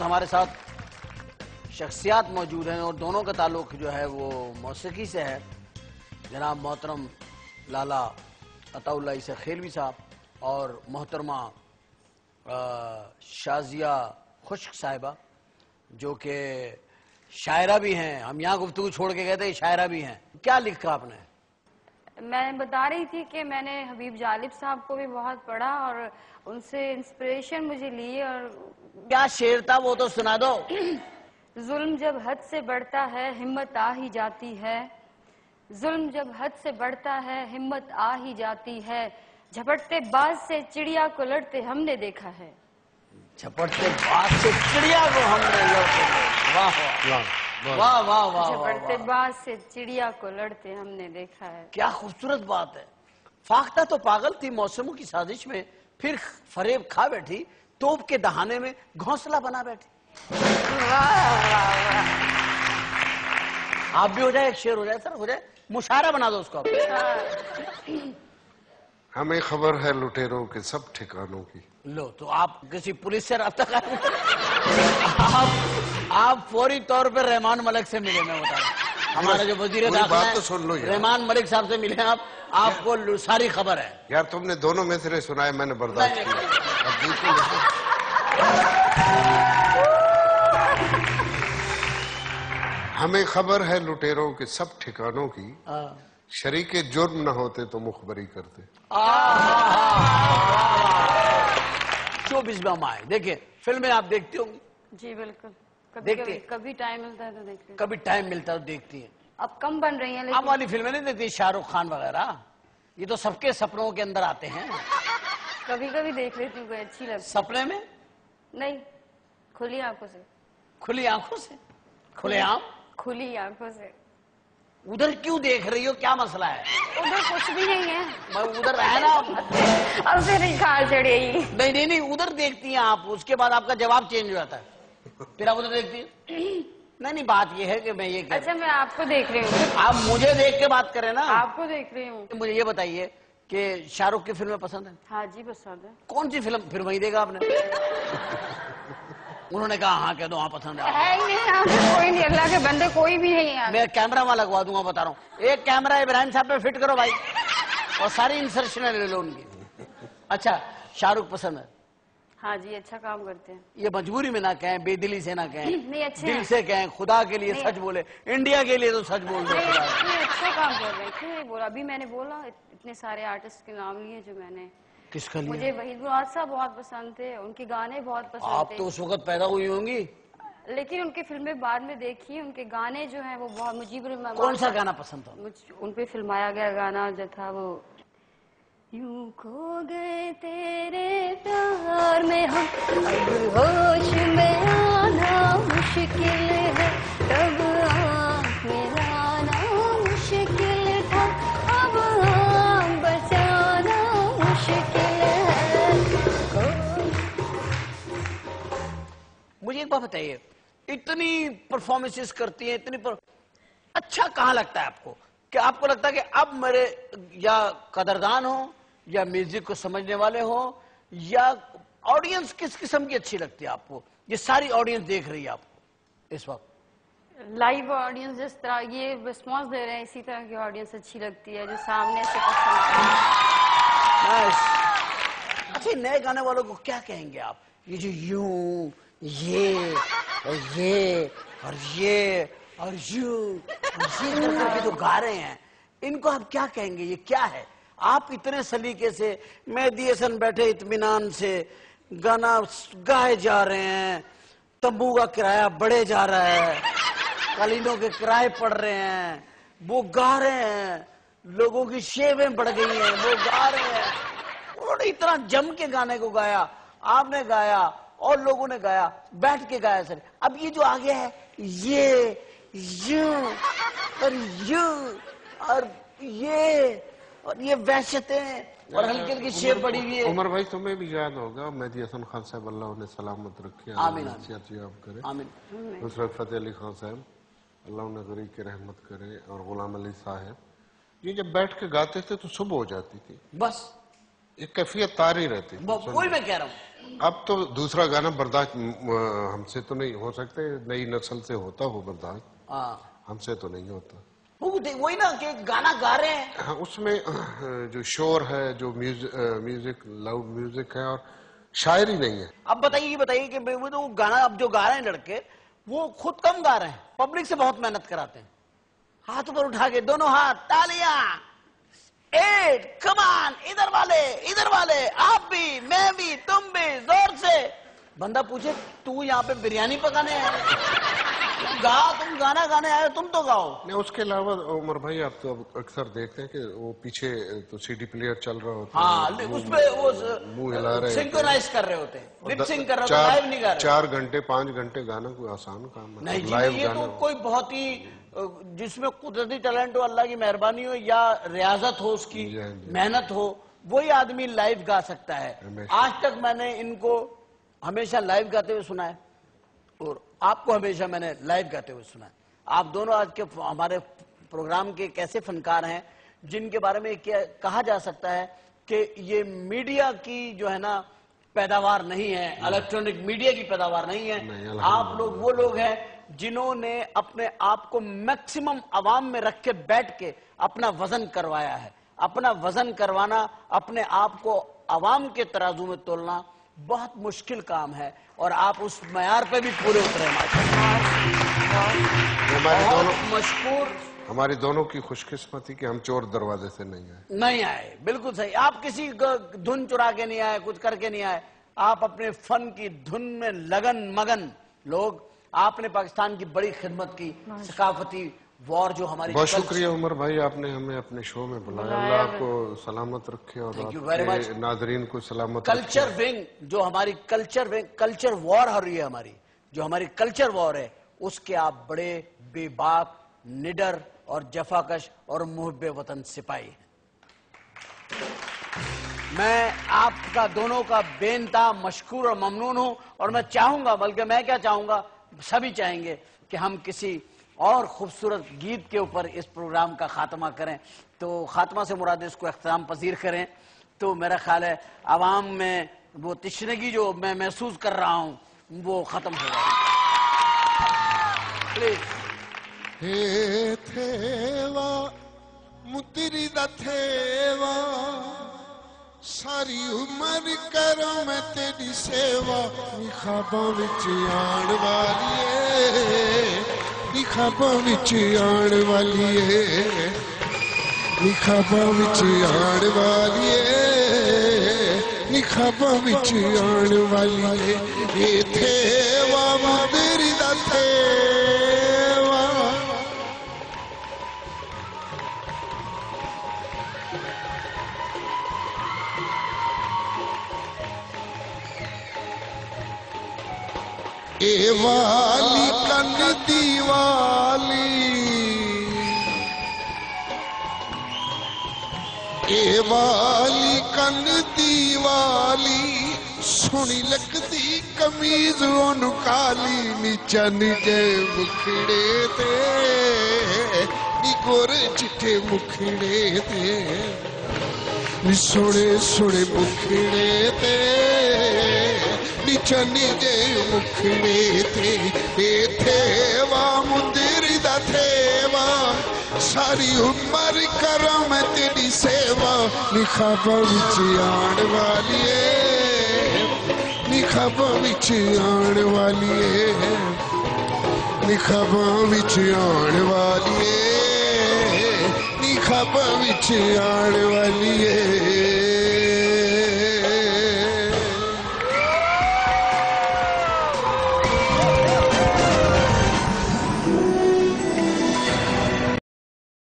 हमारे साथ शख्सियात मौजूद हैं और दोनों का ताल्लुक जो है वो मौसीकी से है। जनाब मोहतरम लाला अताउल्लाह ईसा खेलवी साहब और मोहतरमा शाजिया खुश्क साहिबा, जो कि शायरा भी हैं। हम यहाँ गुफ्तगू छोड़ के गए थे, शायरा भी हैं। क्या लिखा आपने? मैं बता रही थी कि मैंने हबीब जालिब साहब को भी बहुत पढ़ा और उनसे इंस्पिरेशन मुझे ली। और क्या शेर था वो तो सुना दो। जुल्म जब हद से बढ़ता है हिम्मत आ ही जाती है, जुल्म जब हद से बढ़ता है हिम्मत आ ही जाती है, झपटते बाज से चिड़िया को लड़ते हमने देखा है। झपटते बाज से चिड़िया को हमने लड़ते, वाह वाह वाह वाह। झपटते बाज से चिड़िया को लड़ते हमने देखा है। क्या खूबसूरत बात है। फाख्ता तो पागल थी मौसमों की साजिश में, फिर फरेब खा बैठी, तोप के दहाने में घोंसला बना बैठी। आप भी हो जाए, एक शेर हो जाए, सर हो जाए, मुशायरा बना दो उसको। हमें खबर है लुटेरों के सब ठिकानों की। लो तो आप किसी पुलिस से रब्ता कर आप फौरी तौर पर रहमान मलिक से मिले। मैं बता रहा हूं, हमारा जो वजीर दाखिला है, तो सुन लो, रहमान मलिक साहब से मिले आप, आपको सारी खबर है। यार तुमने दोनों में से सुनाए, मैंने बर्दाश्त किया। हमें खबर है लुटेरों के सब ठिकानों की, शरीके जुर्म न होते तो मुखबरी करते। 24 माह। देखिए फिल्में आप देखती होंगी? जी बिल्कुल, कभी टाइम मिलता है तो देखते हैं। कभी टाइम मिलता है तो देखती है। अब कम बन रही हैं, आप वाली फिल्में नहीं देखती? शाहरुख खान वगैरह, ये तो सबके सपनों के अंदर आते हैं। कभी कभी देख लेती हूँ, कोई अच्छी लगती। सपने में नहीं, खुली आंखों से। खुली आंखों से? खुले आम? खुली आंखों से। उधर क्यों देख रही हो, क्या मसला है? उधर कुछ भी नहीं है। मैं उधर है ना। अब से नहीं खाल चढ़ेगी। नहीं नहीं नहीं, उधर देखती हैं आप, उसके बाद आपका जवाब चेंज हो जाता है, फिर आप उधर देखती हैं। नहीं नहीं, बात ये है कि मैं ये कह अच्छा, मैं आपको देख रही हूँ। आप मुझे देख के बात करें ना। आपको देख रही हूँ। मुझे ये बताइए कि शाहरुख की फिल्में पसंद है? हाँ जी पसंद है। कौन सी फिल्म? फिर वही देखा आपने? उन्होंने कहा हाँ कह दो, हाँ पसंद है। ही नहीं, यहाँ पे कोई नहीं, अल्लाह के बंदे कोई भी नहीं है। मैं कैमरा वहां लगवा दूंगा, बता रहा हूँ। एक कैमरा इब्राहिम साहब पे फिट करो भाई, और सारी इंसर्शन ले लो उनकी। अच्छा, शाहरुख पसंद है? हाँ जी, अच्छा काम करते हैं। ये मजबूरी में ना कहें, बेदिली से ना कहें, नहीं अच्छे दिल से कहें, खुदा के लिए सच बोले, इंडिया के लिए तो सच बोल दो। अच्छा काम कर रहे हैं, क्यों नहीं बोला? अभी मैंने बोला, इतने सारे आर्टिस्ट के नाम लिए जो मैंने। किसका लिए? मुझे वहीद मुराद साहब बहुत पसंद थे, उनके गाने बहुत पसंद थे। आप तो उस वक्त पैदा हुई होंगी। लेकिन उनकी फिल्में बाद में देखी, उनके गाने जो हैं वो बहुत मुजीब। कौन सा गाना पसंद था? उन पे फिल्माया गया गाना जो था वो, यूं खो गए तेरे प्यार में हम, अब होश में आना मुश्किल है, तब आँख में लाना मुश्किल था, अब आँख बचाना मुश्किल है। मुझे एक बात बताइए, इतनी परफॉर्मेंसेस करती हैं, अच्छा कहाँ लगता है आपको? कि आपको लगता है कि अब मेरे या कदरदान हो, या म्यूजिक को समझने वाले हो, या ऑडियंस किस किस्म की अच्छी लगती है आपको? ये सारी ऑडियंस देख रही है आपको इस वक्त। लाइव ऑडियंस जिस तरह ये रिस्पॉन्स दे रहे हैं, इसी तरह की ऑडियंस अच्छी लगती है, जो सामने से पसंद है। अच्छा, नए गाने वालों को क्या कहेंगे आप? ये जो यूं, ये और ये और ये और यूं करके जो गा रहे हैं, इनको आप क्या कहेंगे? ये क्या है? आप इतने सलीके से मेहदी हसन बैठे इत्मीनान से गाना गाए जा रहे हैं, तंबू का किराया बढ़े जा रहा है, कालीनों के किराए पड़ रहे हैं, वो गा रहे हैं, लोगों की शेवें बढ़ गई हैं, वो गा रहे हैं। उन्होंने इतना जम के गाने को गाया, आपने गाया और लोगों ने गाया, बैठ के गाया सर। अब ये जो आ गया है, ये यूं और यूं और ये वहशतें और हल्की हल्की शेप पड़ी हुई है। उमर भाई, तुम्हें भी याद होगा मेहदी हसन खान साहब, अल्लाह उन्हें सलामत रखे, आमीन करे। आमीन। नुसरत फतेह अली खान साहब, अल्लाह उन्हें गरीब की रहमत करे, और गुलाम अली साहब, ये जब बैठ के गाते थे तो सुबह हो जाती थी। बस एक कैफियत तारी रहती है। वही मैं कह रहा हूँ। अब तो दूसरा गाना बर्दाश्त हमसे तो नहीं हो सकते, नई नस्ल से होता हो बर्दाश्त, हाँ हमसे तो नहीं होता। वही ना कि गाना गा रहे हैं, हाँ, उसमें जो शोर है, जो म्यूजिक लाउड म्यूजिक है और शायरी नहीं है। अब बताइए कि वो तो गाना अब जो गा रहे हैं लड़के, वो खुद कम गा रहे हैं, पब्लिक से बहुत मेहनत कराते हैं। हाथ ऊपर उठा के दोनों हाथ, तालियां, 8 कमान, इधर वाले, आप भी, मैं भी, तुम भी, जोर से। बंदा पूछे तू यहाँ पे बिरयानी पकाने आया? तुम गाना गाने आए, तुम तो गाओ। नहीं, उसके अलावा उमर भाई आप तो अब अक्सर देखते हैं कि वो पीछे तो सीडी प्लेयर चल रहा होता है। हाँ, उसमें वो मुंह हिला रहे, सिंक्रोनाइज कर रहे होते हैं, लिप सिंक कर रहे होते हैं, लाइव नहीं गा रहे। 4 घंटे 5 घंटे गाना कोई आसान काम है? नहीं जी, लाइव ये गाना तो कोई बहुत ही जिसमें कुदरती टैलेंट हो, अल्लाह की मेहरबानी हो या रियाजत हो, उसकी मेहनत हो, वही आदमी लाइव गा सकता है। आज तक मैंने इनको हमेशा लाइव गाते हुए सुना है और आपको हमेशा मैंने लाइव गाते हुए सुना है। आप दोनों आज के हमारे प्रोग्राम के एक ऐसे फनकार हैं जिनके बारे में कहा जा सकता है कि ये मीडिया की जो है ना पैदावार नहीं है, इलेक्ट्रॉनिक मीडिया की पैदावार नहीं है। आप लोग वो लोग हैं जिन्होंने अपने आप को मैक्सिमम आवाम में रख के बैठ के अपना वजन करवाया है। अपना वजन करवाना, अपने आप को आवाम के तराजू में तोलना बहुत मुश्किल काम है और आप उस मयार पे भी पूरे उतरे। हमारी दोनों की खुशकिस्मती कि हम चोर दरवाजे से नहीं आए। बिल्कुल सही, आप किसी धुन चुरा के नहीं आए, कुछ करके नहीं आए, आप अपने फन की धुन में लगन मगन लोग। आपने पाकिस्तान की बड़ी खिदमत की, सकाफती वॉर जो हमारी। बहुत शुक्रिया उमर भाई, आपने हमें अपने शो में बुलाया। अल्लाह आपको सलामत रखे और आपके नाजरीन को सलामत रखे। कल्चर विंग जो हमारी कल्चर वॉर हो रही है, हमारी जो हमारी कल्चर वॉर है, उसके आप बड़े बेबाक, निडर और जफाकश और मुहब्बे वतन सिपाही हैं। मैं आपका दोनों का बेनता मशकूर और ममनून हूं और मैं चाहूंगा, बल्कि मैं क्या चाहूंगा, सभी चाहेंगे कि हम किसी और खूबसूरत गीत के ऊपर इस प्रोग्राम का खात्मा करें। तो खात्मा से मुराद इसको इख्तिताम पजीर करें। तो मेरा ख्याल है आवाम में वो तिश्नगी जो मैं महसूस कर रहा हूं वो खत्म हो जाए। प्लीज। हे थेवा मुतरी दा थेवा, सारी उम्र करो मैं तेरी सेवा, ख्वाबों विच आण वाली है, ख्वाबों विच आण वाली है, ख्वाबों विच आण वाली है, ख्वाबों विच आण वाली है। ये थेवा मुतरी दा थेवा, ए वाली कन दीवाली, ए वाली कन दीवाली, सोनी लगदी कमीज ओनू काली, नीचा निजे मुखड़े ते, नी गोरे चिट्टे मुखड़े ते, नी सोने सोने मुखड़े ते, नीचा निजे मुखड़े ते। ए थेवा मुंदरी दा थेवा, सारी उम्र करा मैं तेरी सेवा, ख्वाबों विच आण वाली है, ख्वाबों विच आण वाली है, ख्वाबों विच आण वाली है, ख्वाबों विच आण वाली है।